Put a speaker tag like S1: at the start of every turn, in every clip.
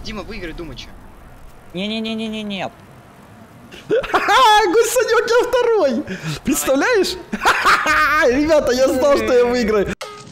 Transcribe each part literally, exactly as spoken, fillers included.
S1: Дима, выиграй, Думыча.
S2: Не-не-не-не-не-нет.
S3: Гусанек, я второй! Представляешь? Ребята, я знал, что я выиграю.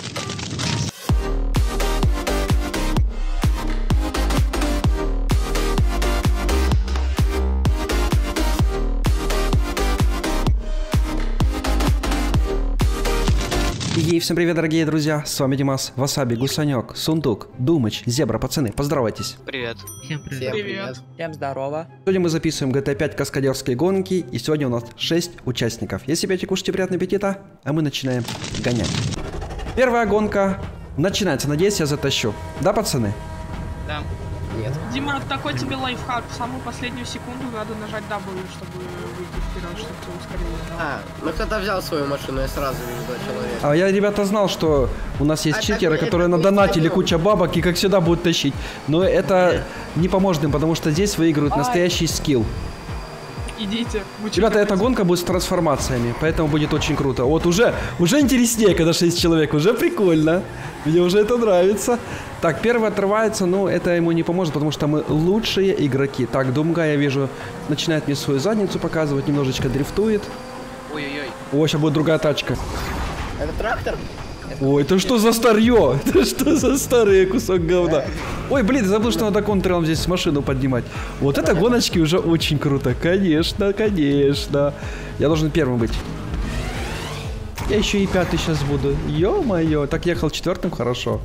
S3: Ей, всем привет, дорогие друзья, с вами Димас, Васаби, Гусанек, Сундук, Думыч, Зебра, пацаны, поздоровайтесь.
S1: Привет.
S4: Всем привет.
S1: Всем привет.
S2: Всем здорово.
S3: Сегодня мы записываем джи ти эй пять каскадерские гонки, и сегодня у нас шесть участников. Если пьете, кушайте, приятного аппетита, а мы начинаем гонять. Первая гонка начинается, надеюсь, я затащу. Да, пацаны?
S1: Да.
S4: Нет.
S5: Дима, такой тебе лайфхак. В самую последнюю секунду надо нажать W, чтобы выйти вперед, чтобы ты ускорил.
S4: А, ну кто-то взял свою машину, я сразу вижу человека.
S3: А я, ребята, знал, что у нас есть
S4: А
S3: читеры,
S4: так,
S3: которые
S4: это
S3: надонатили
S4: пусть
S3: куча бабок и, как всегда, будут тащить. Но это не поможет им, потому что здесь выигрывают
S2: Ай.
S3: настоящий скилл.
S5: Идите.
S3: Ребята, эта гонка будет с трансформациями, поэтому будет очень круто. Вот уже, уже интереснее, когда шесть человек, уже прикольно. Мне уже это нравится. Так, первый отрывается, но это ему не поможет, потому что мы лучшие игроки. Так, Думга, я вижу, начинает мне свою задницу показывать, немножечко дрифтует.
S1: Ой-ой-ой.
S3: О, сейчас будет другая тачка.
S4: Это трактор?
S3: Ой, это что за старье? Это что за старый кусок говна? Ой, блин, забыл, что надо контролом здесь машину поднимать. Вот это гоночки уже очень круто. Конечно, конечно. Я должен первым быть. Я еще и пятый сейчас буду. Ё-моё. Так, ехал четвертым, хорошо.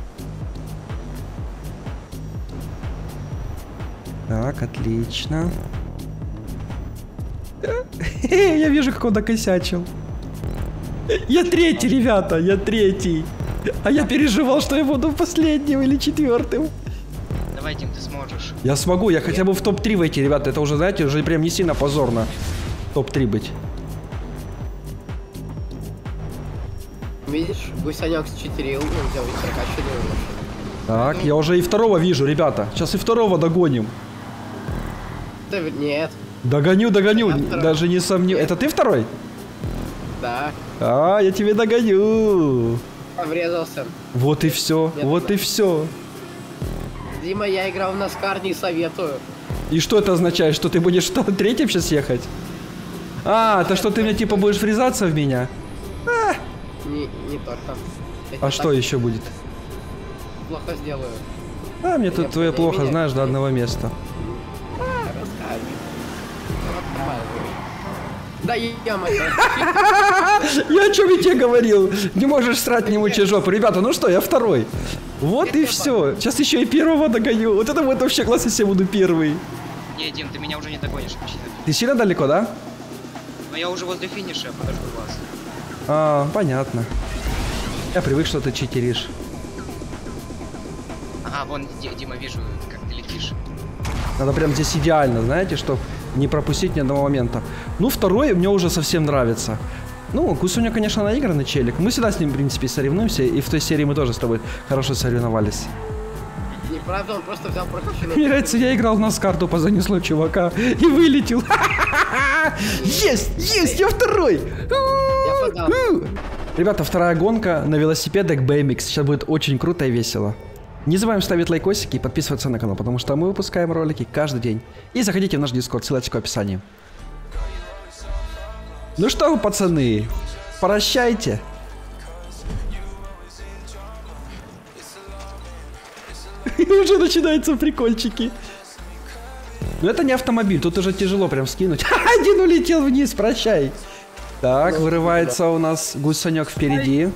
S3: Так, отлично. Я вижу, как он накосячил. Я третий, ребята, я третий. А я переживал, что я буду последним или четвертым.
S1: Давай, Дим, ты сможешь.
S3: Я смогу, я хотя бы в топ три войти, ребята. Это уже, знаете, уже прям не сильно позорно топ три быть.
S4: Видишь, Гусанек считерил, он взял и прокачанную машину.
S3: Так, я уже и второго вижу, ребята. Сейчас и второго догоним.
S4: Да нет,
S3: Догоню, догоню,
S4: Я второй.
S3: даже не сомневаюсь. Это ты второй?
S4: да,
S3: А, я тебе догоню.
S4: врезался.
S3: Вот и все,
S4: Нет,
S3: вот
S4: да.
S3: и все.
S4: Дима, я играл в Наскар, не советую.
S3: И что это означает? Что ты будешь что, третьим сейчас ехать? А, то что ты мне типа будешь врезаться в меня?
S4: Не, не только. Я
S3: А
S4: тебе
S3: что
S4: так
S3: еще будет?
S4: плохо сделаю.
S3: А, мне тут
S4: Меня-
S3: твое плохо,
S4: меня-
S3: знаешь, до одного места.
S4: Расскажи. Вот нормально. Да я мать.
S3: Я о чем я тебе говорил? Не можешь срать, не мучай жопу. Ребята, ну что, я второй. Вот и все. Сейчас еще и первого догоню. Вот это будет вообще классно, если я буду первый.
S1: Не, Дим, ты меня уже не догонишь почти.
S3: Ты сильно далеко, да?
S1: Но я уже возле финиша, подожду вас.
S3: А, понятно. Я привык, что ты читеришь.
S1: Ага, вон, Ди- Дима, вижу, как ты летишь.
S3: Надо прям здесь идеально, знаете, чтобы не пропустить ни одного момента. Ну, второй мне уже совсем нравится. Ну, Гусуня, конечно, наигранный челик. Мы всегда с ним, в принципе, соревнуемся. И в той серии мы тоже с тобой хорошо соревновались.
S4: Неправда, он просто взял прокачанную.
S3: Мне нравится, я играл в Наскар, тупо занесло чувака и вылетел. Есть, есть, я второй.
S4: Я подал.
S3: Ребята, вторая гонка на велосипедах би эм икс. Сейчас будет очень круто и весело. Не забываем ставить лайкосики и подписываться на канал, потому что мы выпускаем ролики каждый день. И заходите в наш дискорд, ссылочка в описании. Ну что вы, пацаны, прощайте. И уже начинаются прикольчики. Но это не автомобиль, тут уже тяжело прям скинуть. Один улетел вниз, прощай. Так, вырывается у нас Гусанек впереди.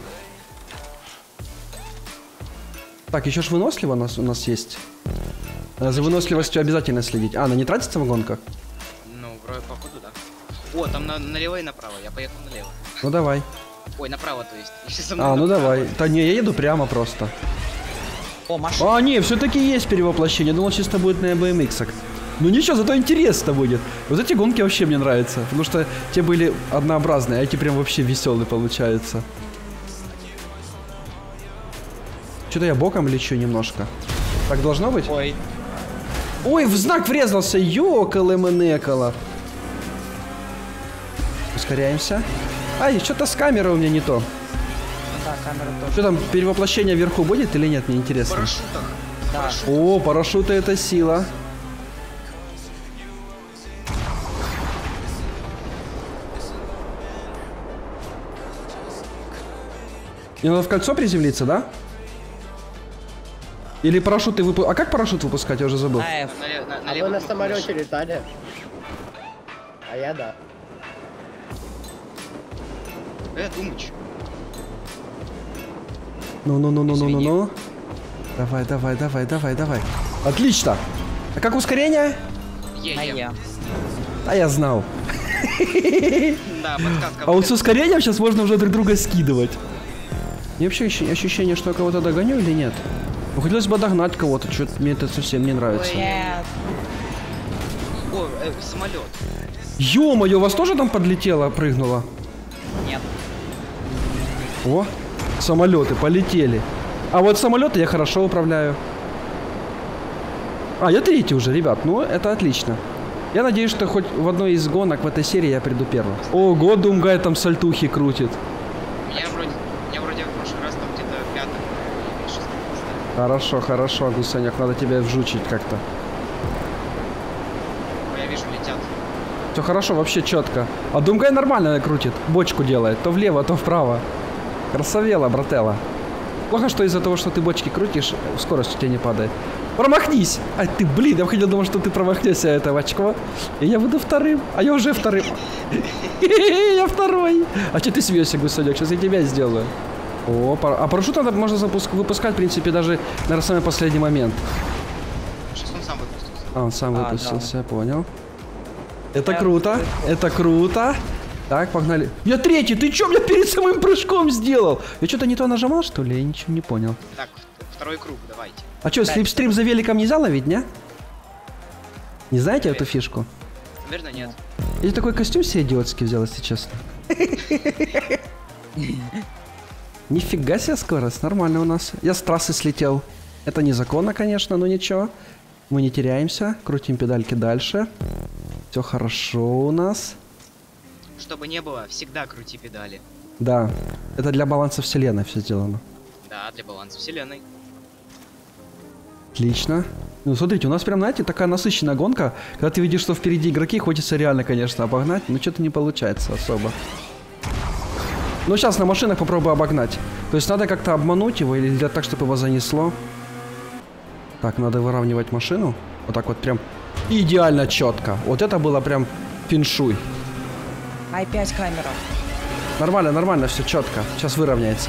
S3: Так, еще ж выносливо у нас, у нас есть. Надо за выносливостью обязательно следить. А, она не тратится в гонках?
S1: Ну, вроде походу, да. О, там на- налево и направо, я поехал налево.
S3: Ну давай.
S1: Ой, направо, то есть. Если со мной
S3: А, ну
S1: направо.
S3: давай. Да не, я еду прямо просто.
S2: О, машина.
S3: А, не, все-таки есть перевоплощение. Думал, чисто будет на би эм икс. Ну ничего, зато интересно будет. Вот эти гонки вообще мне нравятся. Потому что те были однообразные, а эти прям вообще веселые получаются. Что-то я боком лечу немножко. Так должно быть?
S2: Ой.
S3: Ой, в знак врезался. Ёкало-менекало. Ускоряемся. Ай, что-то с камерой у меня не то.
S2: Да, камера тоже.
S3: Что там, перевоплощение вверху будет или нет, мне
S1: В
S3: интересно.
S1: парашютах.
S2: Да.
S3: О, парашюты это сила. Мне надо в кольцо приземлиться, да? Или парашюты выпу... А как парашют выпускать? Я уже забыл.
S2: На F.
S1: Нале- на-
S4: А
S1: налево
S4: вы на
S1: кнопку
S4: самолете
S1: мыши.
S4: летали? А я да.
S1: Э, Думыч.
S3: Ну-ну-ну-ну-ну-ну-ну. Давай, давай, давай, давай, давай. Отлично. А как ускорение?
S1: Е,
S2: На
S1: е.
S2: Е.
S3: А я знал.
S1: Да, подсказка.
S3: А вот с ускорением сейчас можно уже друг друга скидывать. И вообще ощущ- ощущение, что я кого-то догоню или нет? Ну, хотелось бы догнать кого-то, что-то мне это совсем не нравится.
S2: Нет.
S1: О, э, самолет.
S3: Ё-моё, у вас тоже там подлетело, прыгнуло?
S2: Нет.
S3: О, самолеты полетели. А вот самолеты я хорошо управляю. А, я третий уже, ребят. Ну, это отлично. Я надеюсь, что хоть в одной из гонок в этой серии я приду первым. Ого, Думгай там сальтухи крутит.
S1: Меня вроде, меня вроде в прошлый раз там где-то пятым или шестым поставили.
S3: Хорошо, хорошо, Гусеняк, надо тебя вжучить как-то.
S1: О, я вижу, летят.
S3: Все хорошо, вообще четко. А Думгай нормально крутит, бочку делает. То влево, то вправо. Красавела, брателла. Плохо, что из-за того, что ты бочки крутишь, скорость у тебя не падает. Промахнись! А ты, блин, я хотел думать, что ты промахнешься это в очко. И я буду вторым. А я уже вторым. Я второй. А что ты смеешься, Гусенек? Сейчас я тебя сделаю. О, пар... а парашют надо можно запуск... выпускать, в принципе, даже, наверное, в самый последний момент.
S1: Сейчас он сам выпустился.
S3: А, он сам
S2: А,
S3: выпустился, я понял. Это
S2: Я
S3: круто, это круто. Так, погнали. Я третий, ты чё меня перед самым прыжком сделал? Я что-то не то нажимал, что ли? Я ничего не понял.
S1: Так, второй круг, давайте.
S3: А что, слипстрим за великом нельзя ловить, не? Не знаете эту фишку?
S1: Наверное, нет.
S3: Я такой костюм себе идиотский взял, если честно. Нифига себе скорость, нормально у нас. Я с трассы слетел. Это незаконно, конечно, но ничего. Мы не теряемся, крутим педальки дальше. Все хорошо у нас.
S1: Чтобы не было, всегда крути педали.
S3: Да, это для баланса вселенной все сделано.
S1: Да, для баланса вселенной.
S3: Отлично. Ну, смотрите, у нас прям, знаете, такая насыщенная гонка. Когда ты видишь, что впереди игроки, хочется реально, конечно, обогнать, но что-то не получается особо. Ну, сейчас на машинах попробую обогнать. То есть надо как-то обмануть его или сделать так, чтобы его занесло. Так, надо выравнивать машину. Вот так вот прям идеально четко. Вот это было прям феншуй.
S2: Ай, пять камера.
S3: Нормально, нормально, все четко. Сейчас выровняется.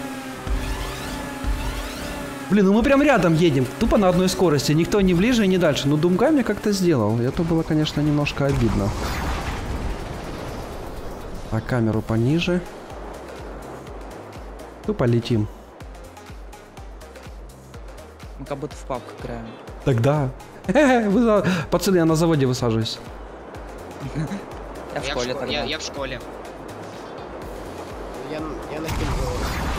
S3: Блин, ну мы прям рядом едем. Тупо на одной скорости. Никто не ближе и не дальше. Ну, Думгай мне как-то сделал. Это было, конечно, немножко обидно. А камеру пониже. Тупо летим.
S2: Мы как будто в папку играем.
S3: Тогда. Вы, пацаны, я на заводе высаживаюсь.
S2: Я в
S1: Я в,
S2: школе
S1: шко-
S2: тогда.
S1: я, я в школе.
S4: Я, я на кинжал.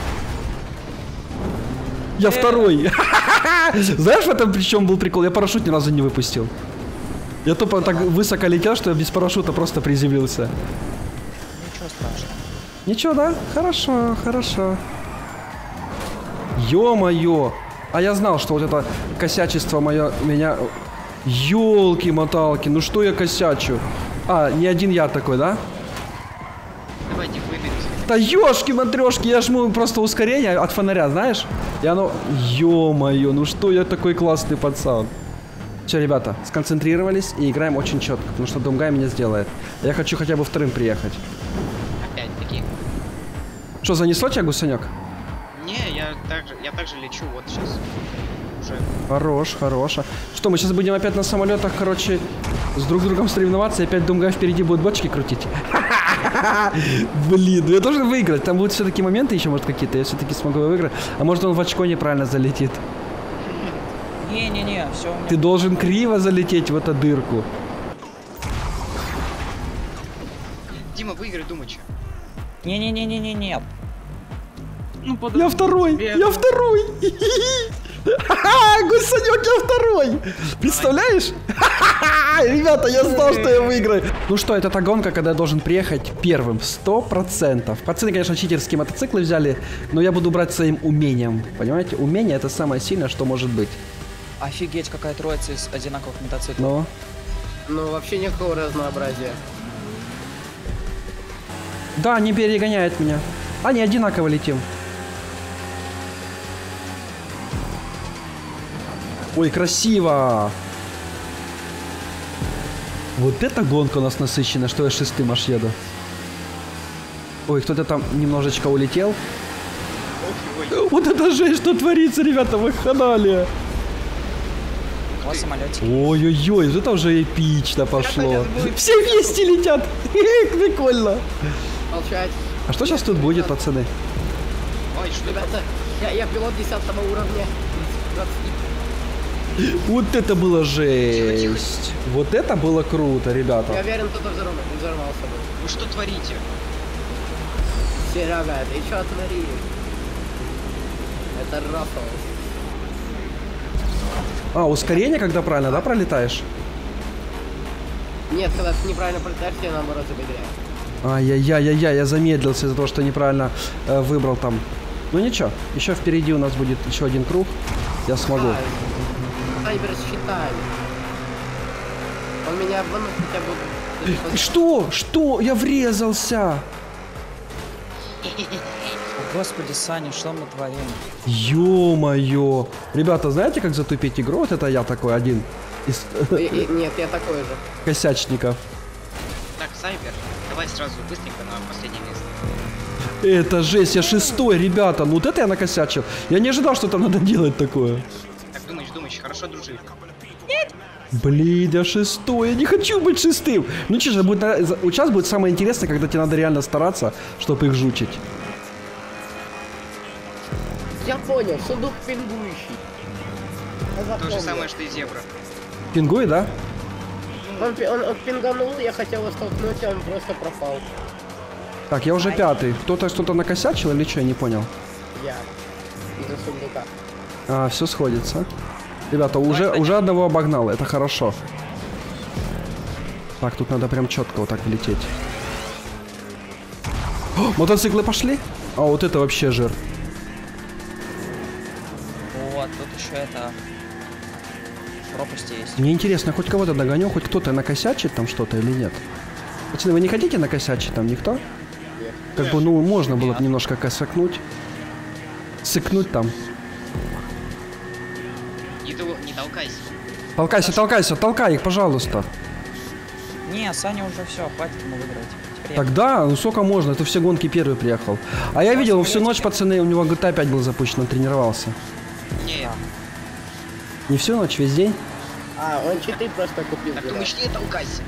S3: Я второй. Знаешь, в этом причем был прикол? Я парашют ни разу не выпустил. Я тупо так высоко летел, что я без парашюта просто приземлился.
S2: Ничего страшного.
S3: Ничего, да? Хорошо, хорошо. Ё-моё! А я знал, что вот это косячество мое меня... Ёлки-моталки, ну что я косячу? А, не один я такой, да?
S1: Давайте выберемся.
S3: Да ёшки-матрёшки, я жму просто ускорение от фонаря, знаешь? И оно... Ё-моё, ну что я такой классный пацан. Все, ребята, сконцентрировались и играем очень четко, потому что Думгай меня сделает. Я хочу хотя бы вторым приехать.
S1: Опять-таки.
S3: Что, занесло тебя, Гусенек?
S1: Не, я также, я также лечу, вот сейчас. Уже.
S3: Хорош, хорош. Что, мы сейчас будем опять на самолетах, короче, с друг другом соревноваться, и опять Думгай впереди будет бочки крутить? Блин, ну я должен выиграть. Там будут все-таки моменты еще, может, какие-то. Я все-таки смогу выиграть. А может, он в очко неправильно залетит.
S2: Не-не-не, все у меня.
S3: Ты должен криво залететь в эту дырку.
S1: Дима, выиграй Думыча.
S2: Не-не-не-не-не-не.
S5: Ну, подожди.
S3: Я второй!
S5: Бедный.
S3: Я второй! Ха-ха! Гусенек, я второй! Представляешь? Ха-ха! Ребята, я знал, что я выиграю. Ну что, это та гонка, когда я должен приехать первым. Сто процентов. Пацаны, конечно, читерские мотоциклы взяли, но я буду брать своим умением. Понимаете? Умение — это самое сильное, что может быть.
S2: Офигеть, какая троица из одинаковых мотоциклов.
S3: Ну.
S4: Ну, вообще никакого разнообразия.
S3: Да, не перегоняет меня. Они одинаково летим. Ой, красиво! Вот эта гонка у нас насыщенная, что я шестым аж еду. Ой, кто-то там немножечко улетел. Вот это жесть, что творится, ребята, в их канале.
S2: О, самолетик.
S3: Ой-ой-ой, это уже эпично пошло. Все вместе летят. Прикольно.
S4: Молчать.
S3: А что сейчас тут будет, пацаны?
S1: Ой, что это?
S4: Ребята, я, я пилот десятого уровня. двадцать.
S3: Вот это было жесть. Вот это было круто,
S4: Я
S3: ребята.
S4: уверен, кто-то взорв... взорвался бы.
S1: Вы что творите?
S4: Серега, ты чё творишь? Это Рафал.
S3: А, ускорение, когда правильно, да, пролетаешь?
S4: Нет, когда ты неправильно пролетаешь, тебе наоборот забегает.
S3: Ай-яй-яй-яй, я замедлился из-за того, что неправильно э, выбрал там. Ну ничего, еще впереди у нас будет еще один круг. Я смогу.
S4: Сайбер считай. Он меня обманул, хотя бы...
S3: Что? Что? Я врезался!
S2: О, господи, Саня, что мы творим?
S3: Ё-моё! Ребята, знаете, как затупить игру? Вот это я такой один из
S4: И- и- Нет, я такой же.
S3: косячников.
S1: Так, Сайбер, давай сразу быстренько на последнее место.
S3: Это жесть, я шестой, ребята. Ну вот это я накосячил. Я не ожидал, что там надо делать такое.
S1: Так, думаешь, думаешь, хорошо дружили.
S3: Блин, я шестой, я не хочу быть шестым. Ну че же, будет, на- за- вот сейчас будет самое интересное, когда тебе надо реально стараться, чтобы их жучить.
S4: Я понял, сундук пингующий. Я
S1: То же
S4: запомнил.
S1: самое, что и зебра.
S3: Пингуй, да?
S4: Он, пи- он, он пинганул, я хотел его столкнуть, а он просто пропал.
S3: Так, я уже пятый. Кто-то что-то накосячил или что, я не понял.
S4: Я. Из-за сундука.
S3: А, все сходится. Ребята, уже, уже одного обогнал, это хорошо. Так, тут надо прям четко вот так влететь. О, мотоциклы пошли? А вот это вообще жир.
S2: Вот, тут еще это... Пропасть есть.
S3: Мне интересно, хоть кого-то догоню, хоть кто-то накосячит там что-то или нет. Пацаны, вы не хотите накосячить там никто?
S4: Нет.
S3: Как бы, ну, можно было бы немножко косякнуть. Сыкнуть там.
S1: Не, тол- не толкайся.
S3: Толкайся, толкайся, толкай их, пожалуйста.
S2: Не, Саня уже все, хватит ему выиграть. Теперь я.
S3: Тогда, ну сколько можно, ты все гонки первый приехал. А я видел, всю ночь, пацаны, у него джи ти эй пять был запущен, он тренировался.
S1: Не,
S3: Не всю ночь, весь день?
S4: А, он читы просто купил.
S1: так
S4: дурак.
S1: думаешь, не толкайся.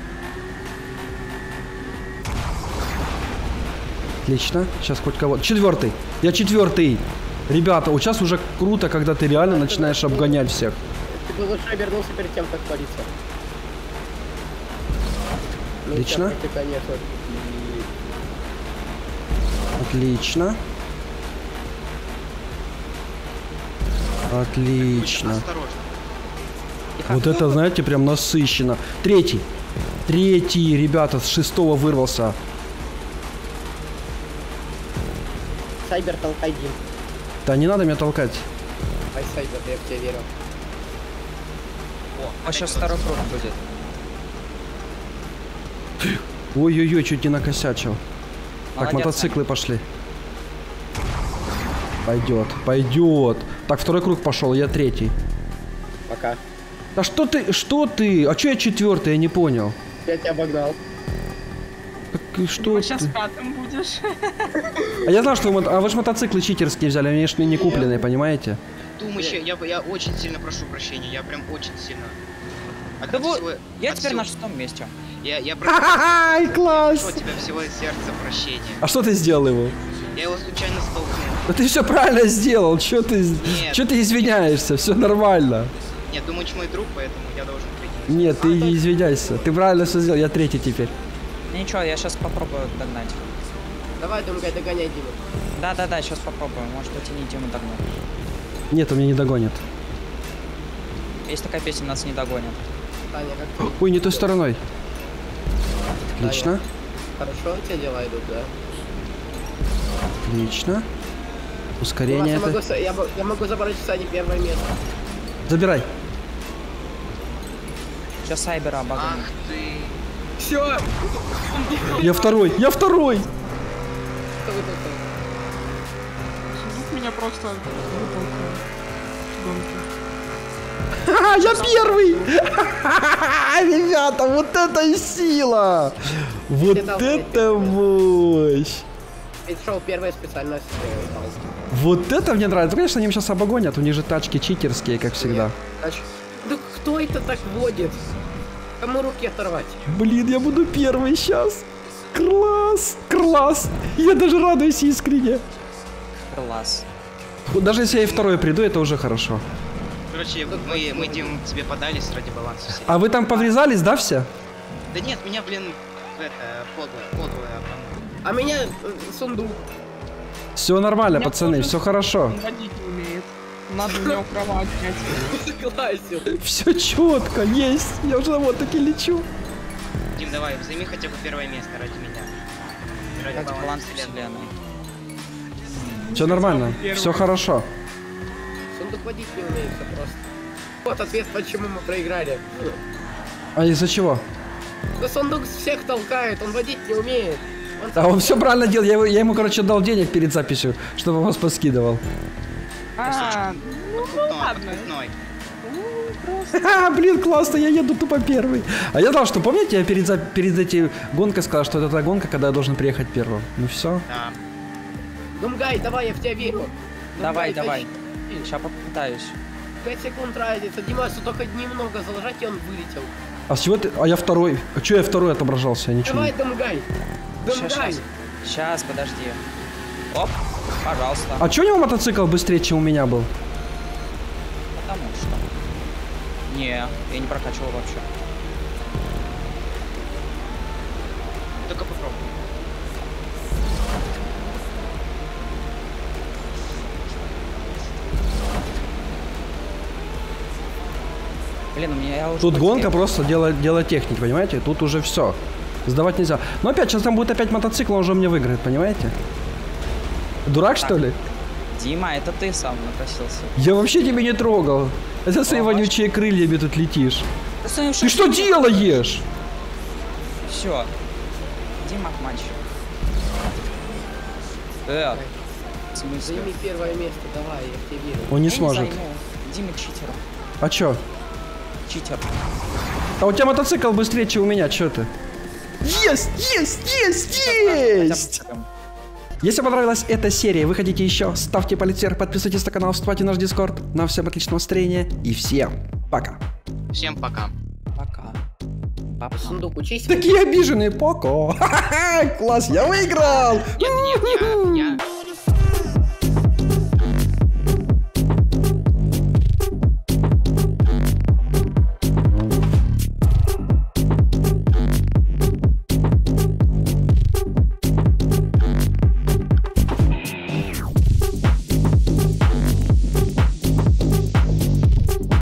S3: Отлично, сейчас хоть кого-то. Четвертый, я четвертый. Ребята, вот сейчас уже круто, когда ты реально начинаешь обгонять всех.
S4: Ты бы лучше обернулся перед тем, как палиться. Ну,
S3: Отлично.
S4: сейчас ты, конечно.
S3: Отлично. Отлично.
S1: Осторожно.
S3: Вот это, знаете, прям насыщенно. Третий. Третий, ребята, с шестого вырвался.
S4: Сайбер, толкай Дим.
S3: Да не надо меня толкать.
S4: Ай, Сайбер, я в тебя верю.
S1: О,
S2: А сейчас второй круг будет.
S3: Ой-ой-ой, чуть не накосячил. Так,
S2: Молодец,
S3: мотоциклы пошли. Пойдет, пойдет. Так, второй круг пошел, я третий.
S4: Пока.
S3: Да что ты, что ты? А че я четвертый, я не понял.
S4: Я тебя обогнал.
S3: Так и что
S5: Вот сейчас
S3: ты?
S5: пятым будешь.
S3: А я знал, что вы, мото- а вы же мотоциклы читерские взяли, они ж не купленные, понимаете?
S1: Думаешь, я, я очень сильно прошу прощения, я прям очень сильно. А
S2: Да
S1: от
S2: вот,
S1: всего-
S2: я
S1: от
S2: теперь
S1: всего-
S2: на шестом месте.
S1: Я, я прошу
S3: Ай, класс!
S1: прошу тебя всего из сердца прощения.
S3: А что ты сделал его?
S1: Я его случайно столкнул.
S3: Да ты все правильно сделал, что ты,
S1: Нет.
S3: чё ты извиняешься, все нормально.
S1: Нет, думаешь, мой друг, поэтому я должен прийти.
S3: Нет, ты не извиняйся, ты правильно все сделал, я третий теперь.
S2: Ничего, я сейчас попробую догнать.
S4: Давай, Думгай, догоняй Диму.
S2: Да-да-да, сейчас попробую. Может быть, и не Диму догнать.
S3: Нет, он меня не догонит.
S2: Есть такая песня, нас не догонят.
S4: Таня, как ты?
S3: Ой, не той стороной. Отлично,
S4: Хорошо у тебя дела идут, да?
S3: отлично.
S4: Ну,
S3: Ускорение
S4: я, могу,
S3: это.
S4: с- я, мо- я могу забрать в Сане первое место.
S3: Забирай.
S2: Сейчас Сайбера обогнул.
S1: Ах ты.
S4: Все!
S3: Я второй, я второй!
S5: Сундук меня просто вытолкнул. Гонки.
S3: Ха-ха, я первый! Ребята, вот это и сила! Вот это мощь!
S4: Ведь шоу первая специальность. э,
S3: Вот это мне нравится. Конечно, они сейчас обогонят, у них же тачки читерские, как всегда.
S4: Тач- Да кто это так водит? Кому руки оторвать?
S3: Блин, я буду первый сейчас. Класс, класс. Я даже радуюсь искренне.
S2: Класс.
S3: Даже если я и второй приду, это уже хорошо.
S1: Короче, мы, мы Дим, тебе подались ради баланса. всей.
S3: А вы там поврезались, да, все?
S1: Да нет, меня, блин, это, подлое, подлое обмануло.
S4: А меня э, сундук.
S3: Все нормально,
S5: Меня
S3: пацаны,
S5: тоже
S3: все хорошо.
S5: Он водить не умеет. Надо у него права отнять.
S4: Согласен.
S3: Все четко, есть. Я уже вот таки лечу.
S1: Дим, давай, займи хотя бы первое место ради меня. Ради
S2: Как
S1: баланса
S2: баланс
S1: вселенной.
S2: вселенной.
S3: Все нормально,
S5: Первый.
S3: все хорошо.
S4: Сундук водить не умеет, все просто. Вот ответ, почему мы проиграли.
S3: А из-за чего?
S4: Да сундук всех толкает, он водить не умеет. Он
S3: А он все правильно делал. Я, его- я ему, короче, дал денег перед записью, чтобы вас поскидывал.
S5: А, ну, ну
S1: Покупной,
S5: ладно.
S1: покупной.
S3: Ха, блин, классно, я еду тупо первый. А я знал, что, помните, я перед, за- перед этой гонкой сказал, что это та гонка, когда я должен приехать первым. Ну все.
S1: Да.
S4: Думгай, давай, я в тебя верю.
S2: Давай,
S4: Думгай,
S2: давай.
S4: пять-
S2: Сейчас попытаюсь.
S4: Пять секунд разница. Димасу только немного заложить, и он вылетел.
S3: А с чего ты... А я второй. А че я второй отображался? Я ничего
S4: Давай,
S3: не...
S4: Думгай.
S2: Сейчас,
S4: Думгай.
S2: сейчас. Сейчас, подожди. Оп, пожалуйста.
S3: А че у него мотоцикл быстрее, чем у меня был?
S2: Потому что. Не, я не прокачивал вообще.
S1: Только попробуй.
S2: Блин, у меня я уже.
S3: Тут
S2: потерял.
S3: гонка просто дело, дело техники, понимаете? Тут уже все. Сдавать нельзя. Но опять, сейчас там будет опять мотоцикл, он уже мне выиграет, понимаете? Дурак, что ли?
S2: Дима, это ты сам напросился.
S3: Я вообще тебя не трогал. Это свои
S2: Ага.
S3: вонючие крыльями тут летишь.
S2: Ты
S3: Ты что делаешь?
S2: Все. Дима обманщик. Э, в смысле?
S4: Займи первое место, давай, я в тебя верю.
S3: Он не
S2: Я
S3: сможет.
S2: займу. Дима читер.
S3: А чё?
S2: Читер.
S3: А у тебя мотоцикл быстрее, чем у меня, чё ты? Есть, есть, есть, есть! Если понравилась эта серия, вы хотите еще, ставьте палец вверх, подписывайтесь на канал, вступайте в наш дискорд. Нам всем отличного настроения и всем пока.
S1: Всем пока.
S2: Пока. Папа.
S4: Сундук, учись.
S3: Такие обиженные, пока. Ха-ха-ха, класс, я выиграл!
S1: Нет, нет, я, я,